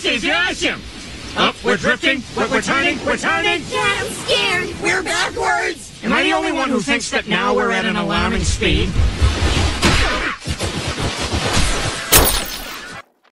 This is awesome! Oh, we're drifting. We're turning. We're turning. Dad, I'm scared. We're backwards! Am I the only one who thinks that now we're at an alarming speed?